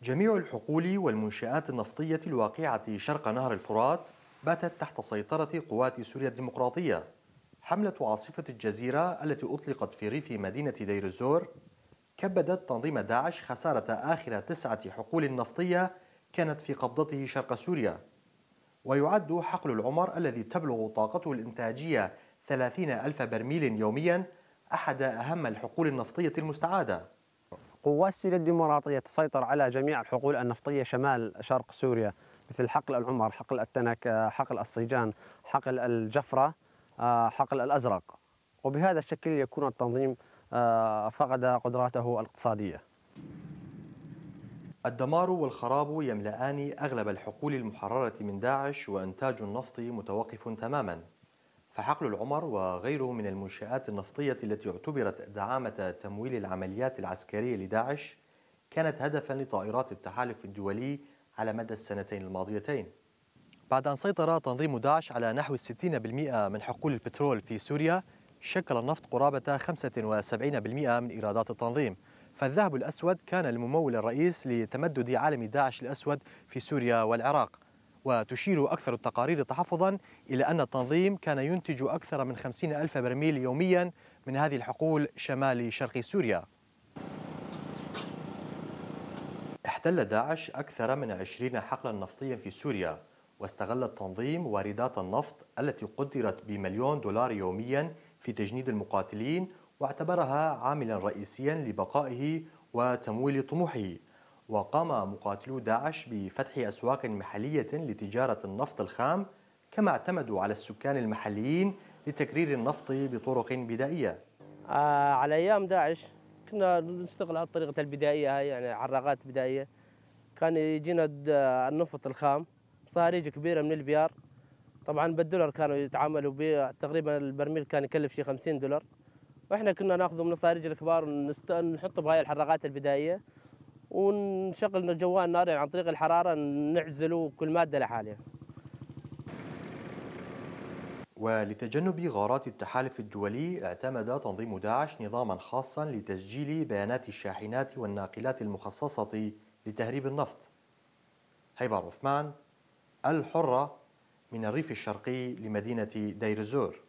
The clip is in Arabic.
جميع الحقول والمنشآت النفطية الواقعة شرق نهر الفرات باتت تحت سيطرة قوات سوريا الديمقراطية. حملة عاصفة الجزيرة التي أطلقت في ريف مدينة دير الزور كبدت تنظيم داعش خسارة آخر 9 حقول نفطية كانت في قبضته شرق سوريا. ويعد حقل العمر الذي تبلغ طاقته الإنتاجية 30,000 برميل يوميا أحد أهم الحقول النفطية المستعادة. قوات سوريا الديمقراطية تسيطر على جميع الحقول النفطية شمال شرق سوريا، مثل حقل العمر، حقل التنك، حقل الصيجان، حقل الجفرة، حقل الأزرق. وبهذا الشكل يكون التنظيم فقد قدراته الاقتصادية. الدمار والخراب يملآن أغلب الحقول المحررة من داعش، وإنتاج النفط متوقف تماما. فحقل العمر وغيره من المنشآت النفطية التي اعتبرت دعامة تمويل العمليات العسكرية لداعش كانت هدفا لطائرات التحالف الدولي على مدى السنتين الماضيتين. بعد أن سيطر تنظيم داعش على نحو 60% من حقول البترول في سوريا، شكل النفط قرابة 75% من إيرادات التنظيم. فالذهب الأسود كان الممول الرئيس لتمدد عالم داعش الأسود في سوريا والعراق. وتشير أكثر التقارير تحفظا إلى أن التنظيم كان ينتج أكثر من 50,000 برميل يوميا من هذه الحقول شمال شرق سوريا. احتل داعش أكثر من 20 حقلا نفطيا في سوريا، واستغل التنظيم واردات النفط التي قدرت ب1,000,000 دولار يوميا في تجنيد المقاتلين، واعتبرها عاملا رئيسيا لبقائه وتمويل طموحه. وقام مقاتلو داعش بفتح أسواق محلية لتجارة النفط الخام، كما اعتمدوا على السكان المحليين لتكرير النفط بطرق بدائية. على أيام داعش كنا نشتغل على الطريقة البدائية هاي، يعني عراقات بدائية. كان يجينا النفط الخام صهاريج كبيرة من البيار. طبعا بالدولار كانوا يتعاملوا به، تقريبا البرميل كان يكلف شي 50 دولار. واحنا كنا ناخذه من الصهاريج الكبار ونحطه بهاي الحراقات البدائية، ونشغل جوال نار يعني عن طريق الحرارة نعزله كل مادة لحالها. ولتجنب غارات التحالف الدولي، اعتمد تنظيم داعش نظاما خاصا لتسجيل بيانات الشاحنات والناقلات المخصصة لتهريب النفط. هيبر عثمان، الحرة، من الريف الشرقي لمدينة دير الزور.